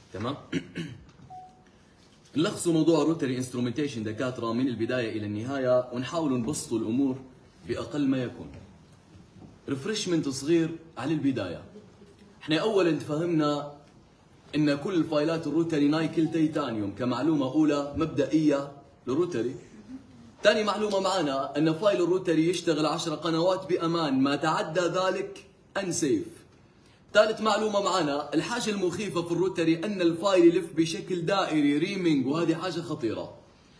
تمام. نلخصوا موضوع الروتري انسترومنتيشن دكاتره من البدايه الى النهايه، ونحاول نبسط الامور باقل ما يكون. ريفرشمنت صغير على البدايه. احنا اولا تفهمنا ان كل فايلات الروتري نايكل تيتانيوم كمعلومه اولى مبدئيه للروتري. ثاني معلومه معنا ان فايل الروتري يشتغل 10 قنوات بامان، ما تعدى ذلك انسيف. ثالث معلومه معنا الحاجه المخيفه في الروتري ان الفايل يلف بشكل دائري ريمينج، وهذه حاجه خطيره.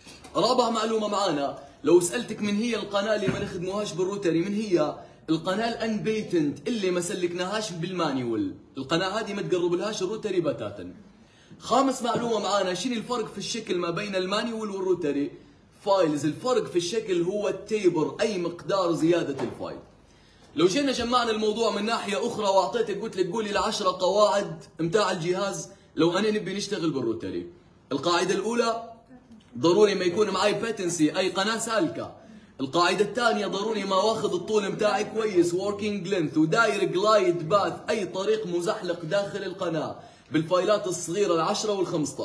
رابع معلومه معنا لو سالتك من هي القناه اللي ما نخدموهاش بالروتري، من هي القناه الانبيتنت اللي ما سلكناهاش بالمانيول، القناه هذه ما تقرب لهاش الروتري بتاتا. خامس معلومه معنا شنو الفرق في الشكل ما بين المانيول والروتري فايلز؟ الفرق في الشكل هو التيبر، اي مقدار زياده الفايل. لو جينا جمعنا الموضوع من ناحيه اخرى واعطيتك قلت لك قولي ال10 قواعد متاع الجهاز لو انا نبي نشتغل بالروتري. القاعده الاولى ضروري ما يكون معي باتنسي، اي قناه سالكه. القاعده الثانيه ضروري ما واخذ الطول متاعي كويس، وركينج لينث، وداير جلايد باث، اي طريق مزحلق داخل القناه بالفايلات الصغيره ال10 وال15.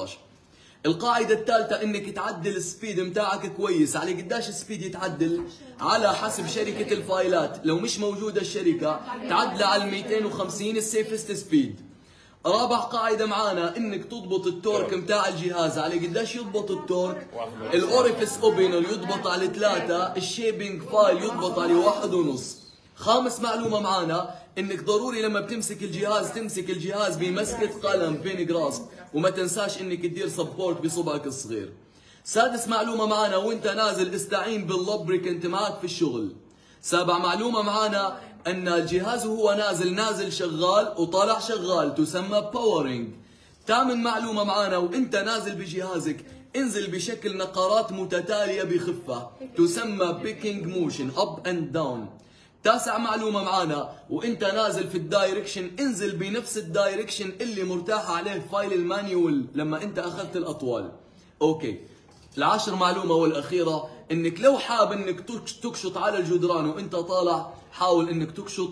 القاعدة الثالثة انك تعدل السبيد متاعك كويس. على قداش السبيد يتعدل؟ على حسب شركة الفايلات، لو مش موجودة الشركة تعدل على 250 السيفست سبيد. رابع قاعدة معانا انك تضبط التورك متاع الجهاز. على قداش يضبط التورك؟ الاوريفيس اوبنر يضبط على 3، الشيبنج فايل يضبط على 1.5. خامس معلومة معانا انك ضروري لما بتمسك الجهاز تمسك الجهاز بمسكة قلم بين جراسب، وما تنساش انك تدير سبورت بصبعك الصغير. سادس معلومة معانا وانت نازل استعين باللوبريكنت معك في الشغل. سابع معلومة معانا ان الجهاز وهو نازل شغال وطالع شغال، تسمى باورينج. ثامن معلومة معانا وانت نازل بجهازك انزل بشكل نقرات متتالية بخفة، تسمى بيكينج موشن اب اند داون. تاسع معلومة معانا وانت نازل في الدايركشن انزل بنفس الدايركشن اللي مرتاح عليه فايل المانيول لما انت اخذت الاطوال. اوكي. العاشر معلومة والاخيرة انك لو حاب انك تكشط على الجدران وانت طالع، حاول انك تكشط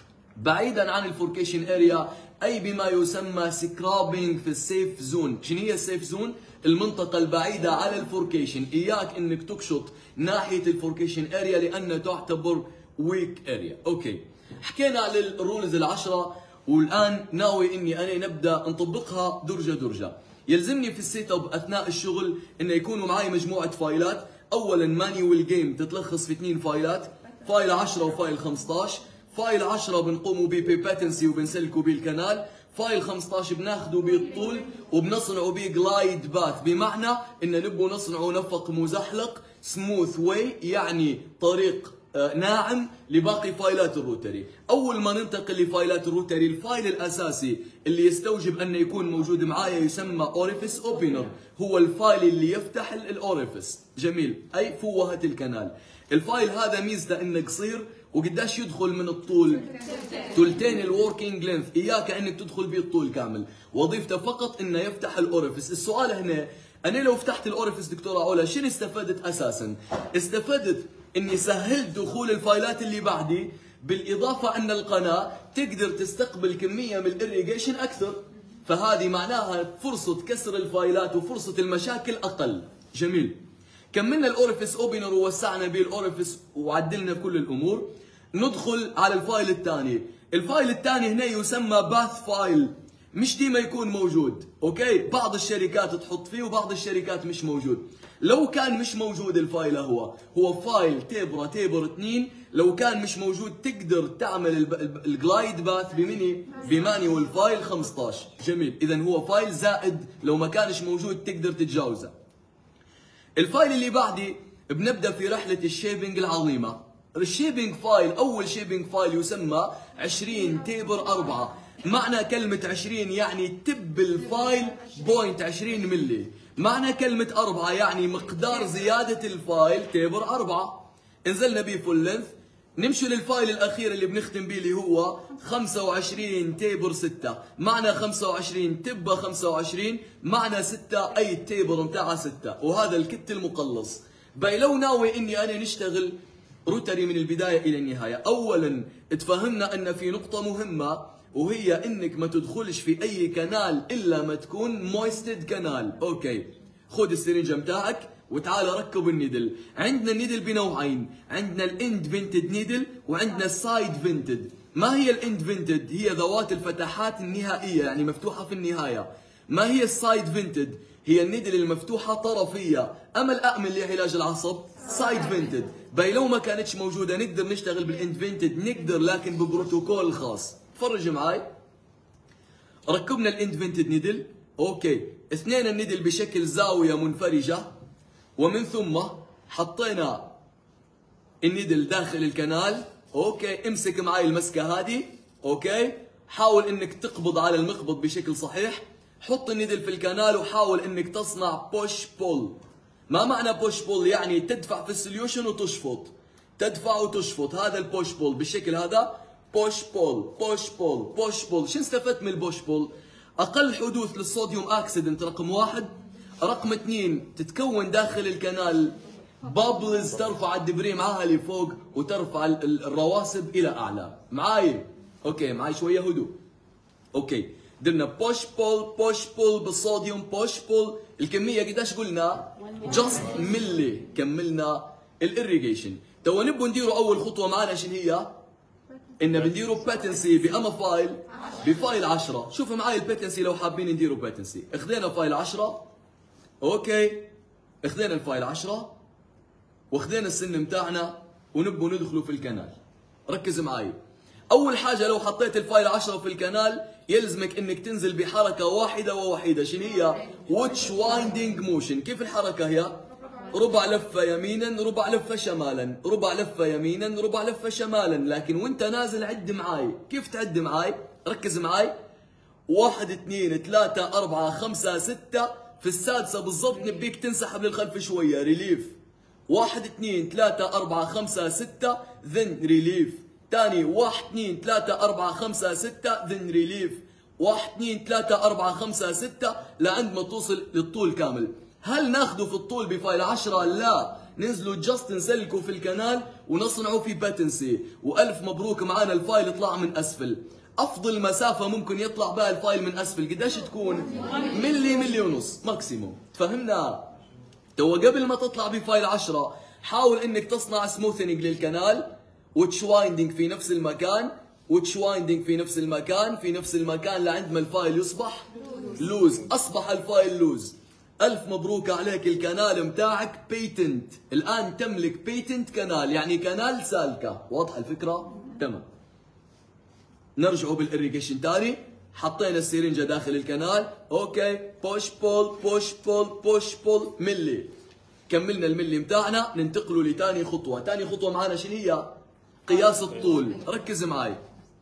بعيدا عن الفوركيشن اريا، اي بما يسمى سكرابينج في السيف زون. شنو هي السيف زون؟ المنطقة البعيدة على الفوركيشن. اياك انك تكشط ناحية الفوركيشن اريا لانها تعتبر ويك اريا. اوكي. حكينا على الرولز ال10 والان ناوي اني انا نبدا نطبقها درجه درجه. يلزمني في السيت اب اثناء الشغل انه يكونوا معي مجموعه فايلات. اولا مانيوال جيم تتلخص في 2 فايلات، فايل 10 وفايل 15. فايل 10 بنقوموا بيه بباتنسي وبنسلكوا بيه الكنال. فايل 15 بناخذوا بيه الطول وبنصنعوا بيه جلايد باث، بمعنى ان نبغوا نصنعوا نفق مزحلق سموث واي، يعني طريق ناعم لباقي فايلات الروتري. اول ما ننتقل لفايلات الروتري، الفايل الاساسي اللي يستوجب انه يكون موجود معايا يسمى اوريفيس اوبنر، هو الفايل اللي يفتح الاوريفيس. جميل، اي فوهة الكنال. الفايل هذا ميزته انه قصير، وقداش يدخل من الطول؟ ثلثين الوركينج لينث. اياك انك تدخل به الطول كامل، وظيفته فقط انه يفتح الاوريفيس. السؤال هنا، انا لو فتحت الاوريفيس دكتوره علا شنو استفدت اساسا؟ استفدت اني سهلت دخول الفايلات اللي بعدي، بالاضافه ان القناه تقدر تستقبل كميه من الاريجيشن اكثر، فهذه معناها فرصه كسر الفايلات وفرصه المشاكل اقل. جميل. كملنا الاوريفيس اوبنر ووسعنا به الاوريفيس وعدلنا كل الامور. ندخل على الفايل الثاني. الفايل الثاني هنا يسمى باث فايل، مش ديما يكون موجود. اوكي، بعض الشركات تحط فيه وبعض الشركات مش موجود. لو كان مش موجود الفايل هو فايل تيبر 2. لو كان مش موجود تقدر تعمل الجلايد باث بمانيوال فايل 15. جميل، اذا هو فايل زائد، لو ما كانش موجود تقدر تتجاوزه. الفايل اللي بعدي بنبدا في رحله الشيبنج العظيمه. الشيبنج فايل، اول شيبنج فايل يسمى 20 تيبر 4. معنى كلمة 20 يعني تب الفايل بوينت 20 ملي. معنى كلمة 4 يعني مقدار زيادة الفايل تيبر 4. انزلنا بيه فول لينث. نمشي للفايل الأخير اللي بنختم بيه اللي هو 25 تيبر 6. معنى 25 تبة 25، معنى 6 أي التيبر متاعها 6، وهذا الكت المقلص. باي لو ناوي إني أنا نشتغل روتري من البداية إلى النهاية، أولا تفهمنا أن في نقطة مهمة وهي انك ما تدخلش في اي كنال الا ما تكون مويستد كنال. اوكي، خذ السرنجه متاعك وتعال ركب النيدل. عندنا النيدل بنوعين، عندنا الاند فينتد نيدل وعندنا السايد فينتد. ما هي الاند فينتد؟ هي ذوات الفتحات النهائيه، يعني مفتوحه في النهايه. ما هي السايد فينتد؟ هي النيدل المفتوحه طرفيه. اما الامل لعلاج العصب سايد فينتد. باي لو ما كانتش موجوده نقدر نشتغل بالاند فينتد، نقدر لكن ببروتوكول خاص. تفرج معي. ركبنا الاند فينتد نيدل. اوكي، اثنين النيدل بشكل زاويه منفرجه، ومن ثم حطينا النيدل داخل الكنال. اوكي، امسك معي المسكه هذه. اوكي، حاول انك تقبض على المقبض بشكل صحيح. حط النيدل في الكنال وحاول انك تصنع بوش بول. ما معنى بوش بول؟ يعني تدفع في السوليوشن وتشفط، تدفع وتشفط. هذا البوش بول بالشكل هذا. بوش بول بوش بول بوش بول. شو استفدت من البوش بول؟ اقل حدوث للصوديوم اكسيدنت رقم 1. رقم 2، تتكون داخل الكنال بابلز ترفع الدبري معاها لفوق وترفع الرواسب الى اعلى. معاي؟ اوكي، معاي شويه هدوء. اوكي، درنا بوش بول بوش بول بالصوديوم بوش بول. الكميه قديش قلنا؟ جاست ملي. كملنا الاريجيشن. تو نبغى نديروا اول خطوه معنا شنو هي؟ ان بنديروا باتنسي باما فايل؟ بفايل 10. شوفوا معي الباتنسي لو حابين نديروا باتنسي. اخذنا فايل 10. اوكي، اخذنا الفايل 10 واخذنا السن متاعنا ونبغوا ندخلوا في الكنال. ركز معي. اول حاجه لو حطيت الفايل 10 في الكنال يلزمك انك تنزل بحركه واحده ووحيده. شنو هي؟ واتش وايندينج موشن. كيف الحركه هي؟ ربع لفه يمينا ربع لفه شمالا، ربع لفه يمينا ربع لفه شمالا. لكن وانت نازل عد معاي. كيف تعد معاي؟ ركز معاي. 1 2 3 4 5 6. في السادسه بالضبط نبيك تنسحب للخلف شويه. ريليف. 1 2 3 4 5 6 ذن ريليف. ثاني 1 2 3 4 5 6 ذن ريليف. 1 2 3 4 5 6 لعند ما توصل للطول كامل. هل ناخذه في الطول بفايل 10؟ لا، ننزلوا جاست نسلكوا في الكنال ونصنعوا في باتنسي. والف مبروك معنا الفايل طلع من اسفل. افضل مسافه ممكن يطلع بها الفايل من اسفل قديش تكون؟ ملي ملي ونص ماكسيموم. تفهمنا؟ تو قبل ما تطلع بفايل 10 حاول انك تصنع سموثنج للكنال، وتش وايندنج في نفس المكان، وتش وايندنج في نفس المكان، في نفس المكان لعند ما الفايل يصبح لوز. اصبح الفايل لوز. الف مبروك عليك، الكنال متاعك بيتنت. الان تملك بيتنت كنال، يعني كنال سالكه. واضحه الفكره؟ تمام. نرجعوا بالاريجيشن تاني. حطينا السرنجه داخل الكنال. اوكي، بوش بول بوش بول بوش بول ملي. كملنا الملي متاعنا. ننتقلوا لثاني خطوه. ثاني خطوه معنا شنو هي؟ قياس الطول. ركز معي.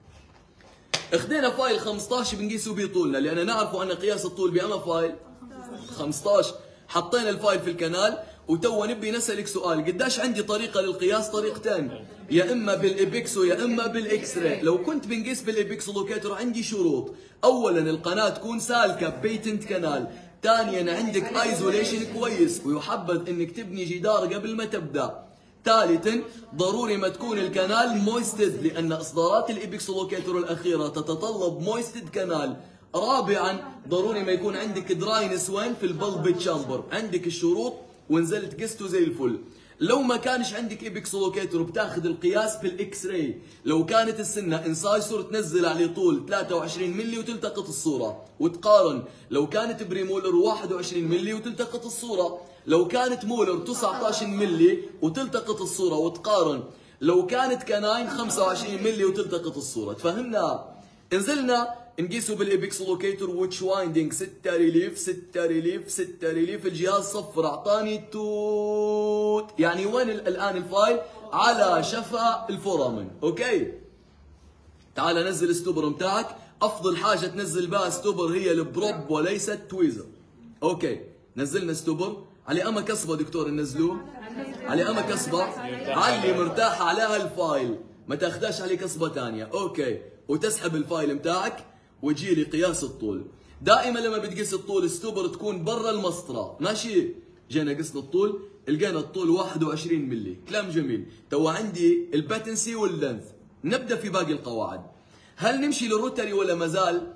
اخذنا فايل 15 بنقيسوا به طولنا، لان نعرفوا ان قياس الطول باما فايل 15. حطينا الفايل في الكنال وتو نبي نسألك سؤال. قداش عندي طريقة للقياس؟ طريقتين، يا اما بالابيكسو يا اما بالاكس راي. لو كنت بنقيس بالابيكسو لوكيتر عندي شروط. اولا القناة تكون سالكة بيتنت كنال. ثانيا عندك ايزوليشن كويس، ويحبذ انك تبني جدار قبل ما تبدا. ثالثا ضروري ما تكون الكنال مويستد، لان اصدارات الابيكسو لوكيتر الاخيرة تتطلب مويستد كنال. رابعا ضروري ما يكون عندك دراينس وين؟ في البلب تشامبر. عندك الشروط ونزلت قسته زي الفل. لو ما كانش عندك ايبكس لوكيتر بتاخذ القياس بالاكس راي. لو كانت السنه انسايسور تنزل عليه طول 23 ملي وتلتقط الصوره وتقارن. لو كانت بريمولر 21 ملي وتلتقط الصوره. لو كانت مولر 19 ملي وتلتقط الصوره وتقارن. لو كانت كناين 25 ملي وتلتقط الصوره. تفهمنا؟ نزلنا نقيسه بالايبكس لوكيتر ويتش وايندنج 6 ريليف 6 ريليف 6 ريليف. الجهاز صفر اعطاني توت. يعني وين الان الفايل؟ على شفا الفورامن. اوكي، تعال نزل ستوبر متاعك. افضل حاجه تنزل بها ستوبر هي البروب وليست تويزر. اوكي، نزلنا ستوبر على اما كسبه. دكتور ننزلوه على اما كسبه، علي مرتاحه عليها الفايل، ما تاخذاش عليه كسبه ثانيه. اوكي، وتسحب الفايل متاعك وتجي لي قياس الطول. دائما لما بتقيس الطول ستوبر تكون برا المسطره. ماشي؟ جينا قسنا الطول لقينا الطول 21 ملي. كلام جميل. تو عندي الباتنسي واللينث. نبدا في باقي القواعد. هل نمشي للروتري ولا مازال؟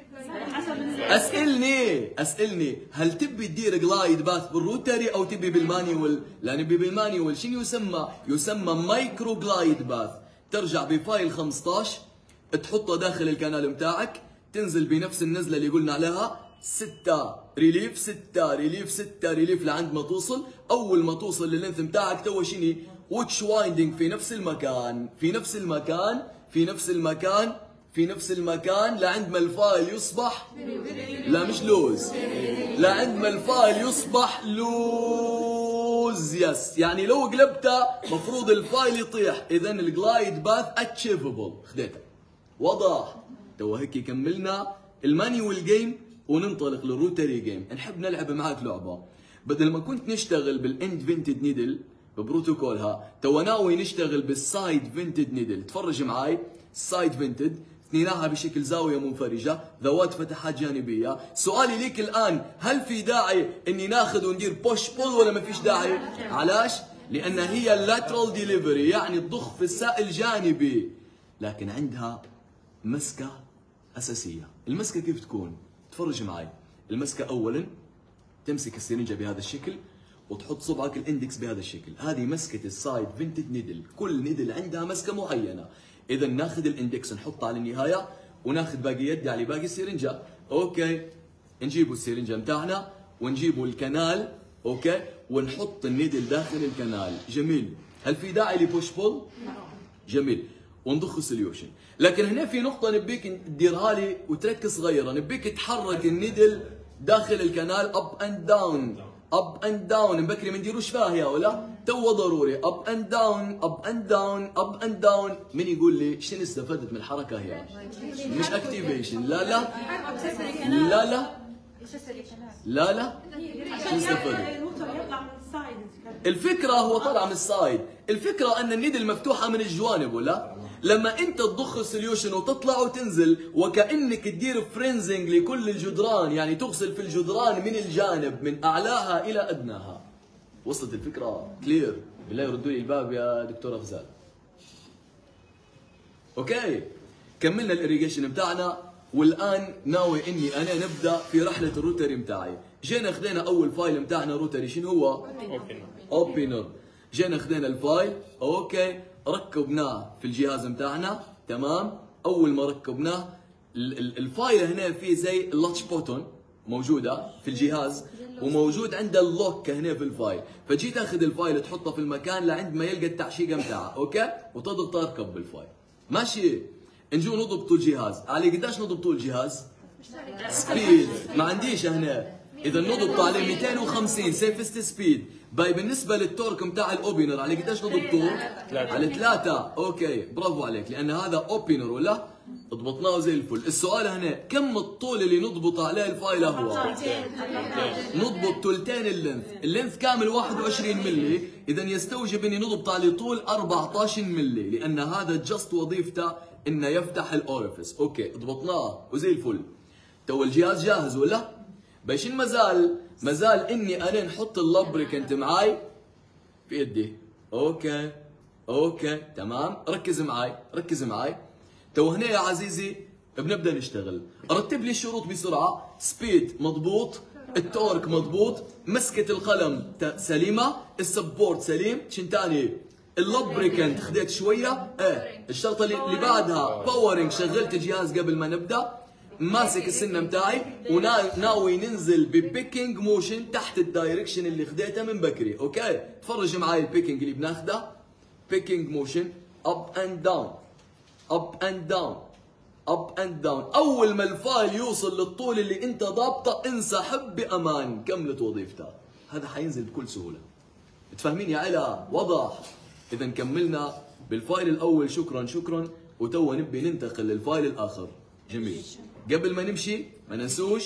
اسألني هل تبي تدير جلايد باث بالروتري او تبي بالمانيول؟ لا نبي بالمانيول. شنو يسمى مايكرو جلايد باث. ترجع بفايل 15 تحطه داخل الكنال متاعك، تنزل بنفس النزله اللي قلنا عليها 6 ريليف 6 ريليف 6 ريليف لعند ما توصل. اول ما توصل لللينث متاعك تو شنو؟ واتش وايندنج في نفس المكان في نفس المكان لعند ما الفايل يصبح لا مش لوز، لعند ما الفايل يصبح لوز. يس يعني لو قلبته مفروض الفايل يطيح. اذا الجلايد باث اتشيفبل. خديته واضح؟ تو هيك كملنا المانيوال جيم وننطلق للروتري جيم. نحب نلعب معاك لعبه. بدل ما كنت نشتغل بالاند فينتد نيدل ببروتوكولها، تو ناوي نشتغل بالسايد فينتد نيدل. تفرج معي. السايد فينتد اثنيناها بشكل زاويه منفرجه، ذوات فتحات جانبيه. سؤالي ليك الان، هل في داعي اني ناخذ وندير بوش بول ولا ما فيش داعي؟ علاش؟ لان هي اللاترال ديليفري، يعني تضخ في السائل جانبي، لكن عندها مسكه اساسيه. المسكه كيف تكون؟ تفرج معي. المسكه اولا تمسك السرنجه بهذا الشكل وتحط صبعك الاندكس بهذا الشكل. هذه مسكه السايد فينتد نيدل. كل نيدل عندها مسكه معينه. اذا ناخذ الاندكس نحطه على النهايه وناخذ باقي يدي على باقي السرنجه. اوكي، نجيبوا السرنجه متاعنا ونجيبوا الكنال. اوكي، ونحط النيدل داخل الكنال. جميل. هل في داعي لبوش بول؟ جميل. ونضخ السوليوشن. لكن هنا في نقطه نبيك تديرها لي وتركز صغيره. نبيك تحرك النيدل داخل الكنال اب اند داون اب اند داون. مبكري ما نديروش فيها يا ولا تو ضروري. اب اند داون اب اند داون اب اند داون. من يقول لي شنو استفدت من الحركه هي؟ مش اكتيفيشن. لا لا لا لا لا لا. شنو استفدت؟ الفكره هو طلع من السايد. الفكره ان النيدل مفتوحه من الجوانب ولا؟ لما انت تضخ السوليوشن وتطلع وتنزل وكانك تدير فرينزنج لكل الجدران، يعني تغسل في الجدران من الجانب من اعلاها الى ادناها. وصلت الفكره؟ كلير؟ بالله يردوا لي الباب يا دكتور غزال. اوكي، كملنا الاريجيشن بتاعنا، والان ناوي اني انا نبدا في رحله الروتري بتاعي. جينا خذينا اول فايل بتاعنا روتري. شنو هو؟ اوبنر. جينا خذينا الفايل. اوكي، ركبناه في الجهاز بتاعنا. تمام. اول ما ركبناه الفايل هنا فيه زي اللاتش بوتون موجوده في الجهاز، وموجود عنده اللوك هنا في الفايل. فجيت اخذ الفايل تحطه في المكان لعند ما يلقى التعشيقه بتاعه. اوكي، وتضغط اركب بالفايل. ماشي. نجو نضبطوا الجهاز. علي قديش نضبطوا الجهاز؟ سبيد ما عنديش هنا. اذا نضبط عليه 250 سيفست سبيد. باي بالنسبه للتورك بتاع الاوبنر على قديش نضبطوه؟ على 3. اوكي برافو عليك، لان هذا اوبنر ولا؟ ضبطناه زي الفل. السؤال هنا، كم الطول اللي نضبط عليه الفايل؟ هو نضبط ثلثين اللينث كامل 21 ملي. اذا يستوجب اني نضبط عليه طول 14 ملي، لان هذا جست وظيفته انه يفتح الاوريفيس. اوكي ضبطناه وزي الفل. تو الجهاز جاهز ولا؟ باش مازال اني انا نحط اللبريكنت معاي في يدي. اوكي تمام. ركز معاي. تو هنا يا عزيزي بنبدا نشتغل. رتب لي الشروط بسرعه. سبيد مضبوط، التورك مضبوط، مسكه القلم سليمه، السبورت سليم. شن ثاني؟ اللبريكنت خذيت شويه. الشرطه اللي بعدها باورنج. شغلت الجهاز قبل ما نبدا، ماسك السنه متاعي وناوي ننزل ببيكينج موشن تحت الدايركشن اللي خديته من بكري. اوكي، تفرج معي البيكينج اللي بناخده. بيكينج موشن اب اند داون اب اند داون اب اند داون. اول ما الفايل يوصل للطول اللي انت ضابطه انسحب بامان. كملت وظيفتها. هذا حينزل بكل سهوله. تفهمين يا علا؟ وضح. اذا كملنا بالفايل الاول. شكرا. وتو نبي ننتقل للفايل الاخر. جميل. قبل ما نمشي ما ننسوش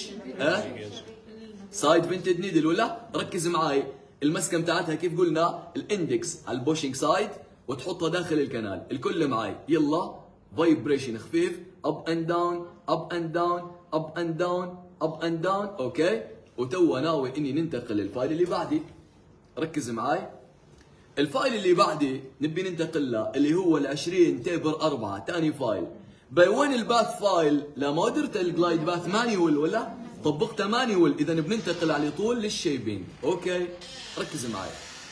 سايد فينتد نيدل ولا؟ ركز معاي. المسكه بتاعتها كيف قلنا؟ الاندكس على البوشنج سايد وتحطها داخل الكنال. الكل معاي. يلا فايبريشن خفيف. اب اند داون اب اند داون اب اند داون اب اند داون. اوكي، وتو ناوي اني ننتقل للفايل اللي بعدي. ركز معاي. الفايل اللي بعدي نبي ننتقل له اللي هو ال 20 تيبر 4. ثاني فايل. وين الباث فايل؟ لا ما قدرت الجلايد باث مانيول ولا طبقته مانيول، اذا بننتقل على طول للشيبينج. اوكي ركز معي.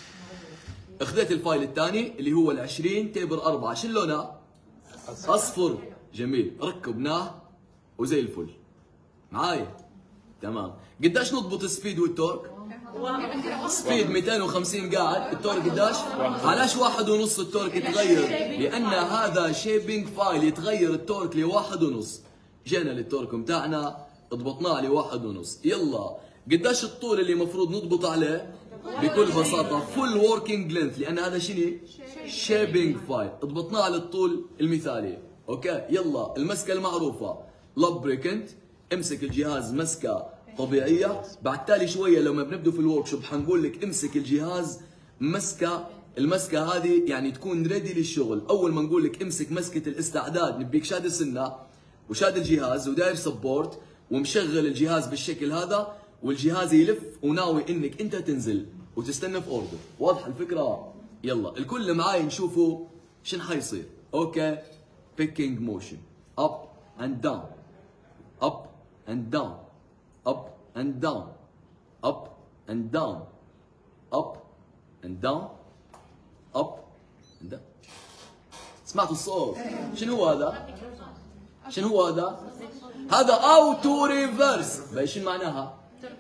اخذت الفايل الثاني اللي هو ال20 تيبر 4، شو لونه؟ اصفر. جميل، ركبناه وزي الفل. معاي؟ تمام. قديش نضبط السبيد والتورك؟ سبيد 250 قاعد، التورك قديش؟ علاش 1.5 التورك يتغير؟ لأن هذا شيبينج فايل يتغير التورك ل1.5. جينا للتورك بتاعنا ضبطناه ل1.5. يلا قديش الطول اللي المفروض نضبط عليه؟ بكل بساطة فول وركينج لينث، لأن هذا شنو؟ شيبينج فايل، ضبطناه على الطول المثالي. اوكي يلا المسكة المعروفة لابريكنت، امسك الجهاز مسكة طبيعية. بعد تالي شوية لما بنبدو في الورك شوب حنقول لك امسك الجهاز مسكة، المسكة هذه يعني تكون ريدي للشغل. أول ما نقول لك امسك مسكة الاستعداد نبيك شاد السنة وشاد الجهاز وداير سبورت ومشغل الجهاز بالشكل هذا، والجهاز يلف وناوي انك انت تنزل وتستنى في اوردر. واضحة الفكرة؟ يلا الكل معاي نشوفوا شن حيصير. اوكي picking motion up and down up and down up and down up and down up and down up and down. سمعتوا الصوت؟ شنو هو هذا؟ شنو هو هذا؟ هذا اوتو ريفرس. بايش معناها؟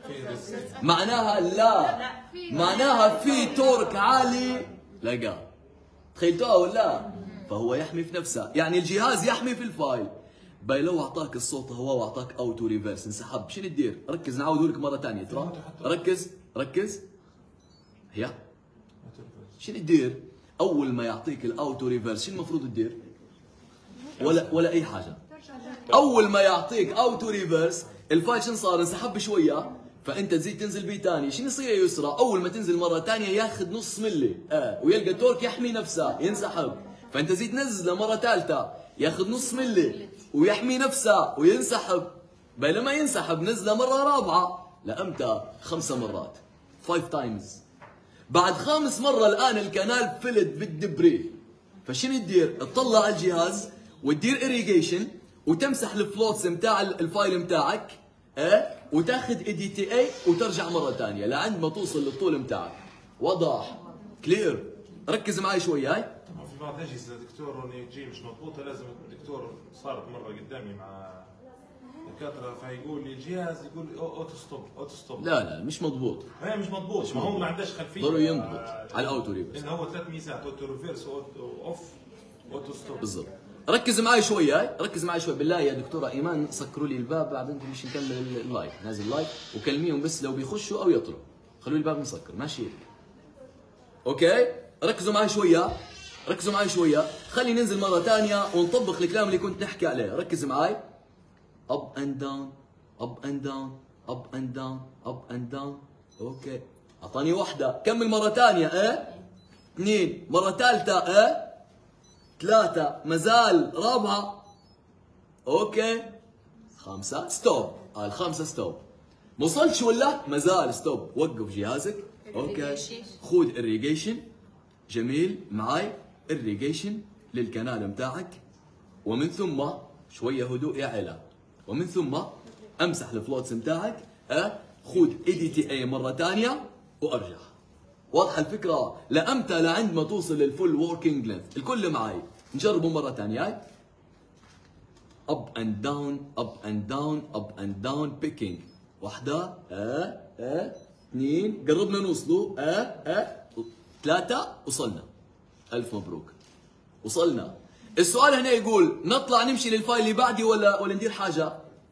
معناها لا، معناها في تورك عالي لقى. تخيلتوها ولا؟ فهو يحمي في نفسه، يعني الجهاز يحمي في الفايل. باي لو اعطاك الصوت هو واعطاك اوتو ريفرس انسحب، شنو تدير؟ ركز نعاودوا لك مره ثانيه ترى. ركز ركز. هي شنو تدير؟ اول ما يعطيك الاوتو ريفرس شنو المفروض تدير؟ ولا اي حاجه. اول ما يعطيك اوتو ريفرس الفايل شنو صار؟ انسحب شويه، فانت تزيد تنزل بيه ثاني. شنو يصير يا يسرى؟ اول ما تنزل مره ثانيه ياخذ نص ملي ويلقى التورك يحمي نفسه ينسحب، فانت تزيد تنزله مره ثالثه ياخذ نص ملي ويحمي نفسه وينسحب. بينما ينسحب نزله مره رابعه لامتى؟ 5 مرات 5 تايمز. بعد 5 مره الان الكنال فلت بالدبري، فشنو تدير؟ تطلع على الجهاز وتدير اريجيشن وتمسح الفلوتس متاع الفايل متاعك وتاخذ اي دي تي اي وترجع مره ثانيه لعند ما توصل للطول متاعك. واضح؟ كلير؟ ركز معي شوي. هاي في بعض الاجهزه دكتور يجي مش مضبوطه، لازم الدكتور صارت مره قدامي مع دكاتره فيقول لي الجهاز يقول اوتو ستوب اوتو ستوب. لا مش مضبوط. هي مش مضبوط، ما هو ما عندهاش خلفيه. ضروري ينضبط على الاوتو ريفرس، لانه هو 3 ميزات: اوتو ريفرس اوتو اوف اوتو ستوب. بالضبط. ركز معي شوي. هاي ركز معي شوي بالله يا دكتوره ايمان، سكروا لي الباب بعد انتم مش نكمل اللايف، نازل اللايف وكلميهم بس لو بيخشوا او يطلعوا، خلوا الباب مسكر ماشي. اوكي ركزوا معي شويه، ركزوا معي شويه، خلي ننزل مره ثانيه ونطبق الكلام اللي كنت نحكي عليه. ركز معي. up and down up and down up and down up and down. اوكي اعطاني واحده، كمل مره ثانيه. 2 مره ثالثه 3 مازال، رابعه اوكي 5 ستوب. الخامسه ستوب. ما وصلتش ولا؟ مازال ستوب. وقف جهازك. اوكي خذ irrigation. جميل معاي. irrigation للكنال متاعك، ومن ثم شويه هدوء يا علا، ومن ثم امسح الفلوتس متاعك. خذ اي دي تي اي مره ثانيه وارجع. واضحه الفكره؟ لامتى؟ لعند ما توصل للفول وركينج لينث. الكل معي نجربه مره ثانيه. هاي up and down up and down up and down picking. واحده 2 قربنا نوصلوا 3 وصلنا. الف مبروك وصلنا. السؤال هنا يقول نطلع نمشي للفايل اللي بعدي ولا ندير حاجه؟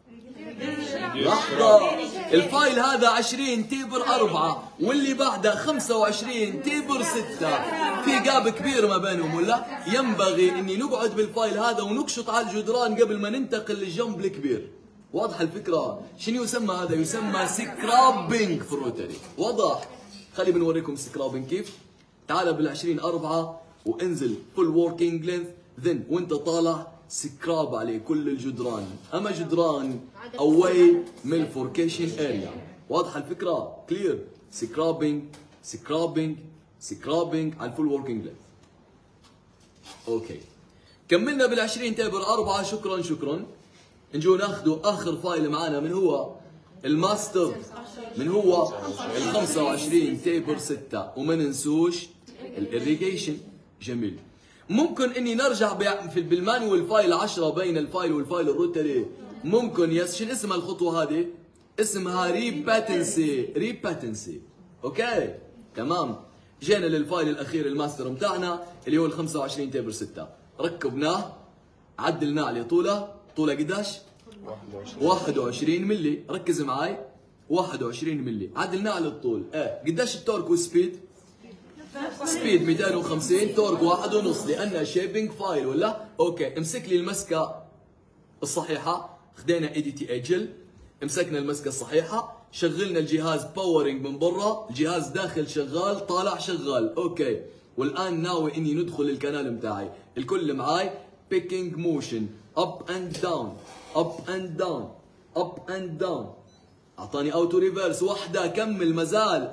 لحظة، الفايل هذا 20 تيبر 4 واللي بعده 25 تيبر 6، في جاب كبير ما بينهم ولا؟ ينبغي اني نقعد بالفايل هذا ونقشط على الجدران قبل ما ننتقل للجنب الكبير. واضح الفكرة؟ شنو يسمى هذا؟ يسمى سكرابينج في الروتري. واضح؟ خلي بنوريكم سكرابينج كيف. تعال بال20 4 وانزل فول وركينج لينث، ذن وانت طالع سكراب عليه كل الجدران، اما جدران اواي من الفوركيشن اريا. واضحه الفكره؟ كلير. سكرابينج سكرابينج سكرابينج على الفول وركينج لينث. اوكي كملنا بال20 تيبل 4. شكرا. نجو ناخذوا اخر فايل معنا من هو الماستر، من هو ال25 تيبل 6. وما ننسوش الاريجيشن. جميل. ممكن اني نرجع بالمانيوال فايل 10 بين الفايل والفايل الروتري. ممكن يس. شو اسمها الخطوه هذه؟ اسمها ريباتنسي. اوكي تمام. جينا للفايل الاخير الماستر بتاعنا اللي هو ال25 تيبل 6. ركبناه، عدلناه عليه. طوله قداش؟ 21 ملي. ركز معي، 21 ملي. عدلناه على الطول. قداش التورك والسبيد؟ سبيد 250، تورك 1.5 لانها شيبنج فايل ولا؟ اوكي. امسك لي المسكه الصحيحه. خدينا اي دي تي اجل، مسكنا المسكه الصحيحه، شغلنا الجهاز باورنج من برا، الجهاز داخل شغال، طالع شغال. اوكي. والان ناوي اني ندخل الكنال بتاعي. الكل معاي. بيكينج موشن، اب اند داون، اب اند داون، اب اند داون. اعطاني اوتو ريفرس. واحده. كمل. مازال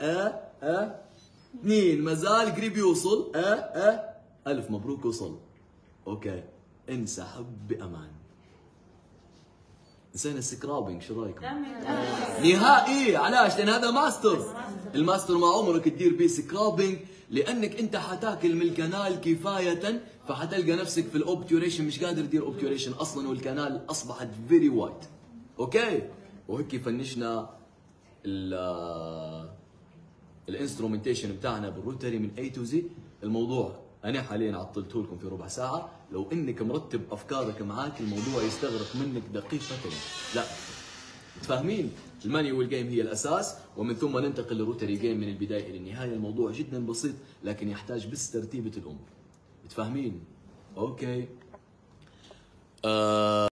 2. مازال قريب يوصل. الف مبروك وصل. اوكي. انسحب بامان. نسينا السكرابينج. شو رايكم؟ نهائي. علاش؟ لان هذا ماستر. الماستر ما عمرك تدير بيه سكرابينج، لانك انت حتاكل من الكنال كفايه، فحتلقى نفسك في الاوبتيوريشن مش قادر تدير اوبتيوريشن اصلا، والكنال اصبحت فيري وايد. اوكي. وهيك فنشنا الانسترومنتيشن بتاعنا بالروتري من اي تو زي. الموضوع انا حاليا عطلته لكم في ربع ساعه. لو انك مرتب افكارك معاك الموضوع يستغرق منك دقيقتين. لا، فاهمين؟ المانيوال جيم هي الاساس، ومن ثم ننتقل للروتري جيم من البدايه الى النهايه. الموضوع جدا بسيط لكن يحتاج بس ترتيبه الامور. متفاهمين؟ اوكي.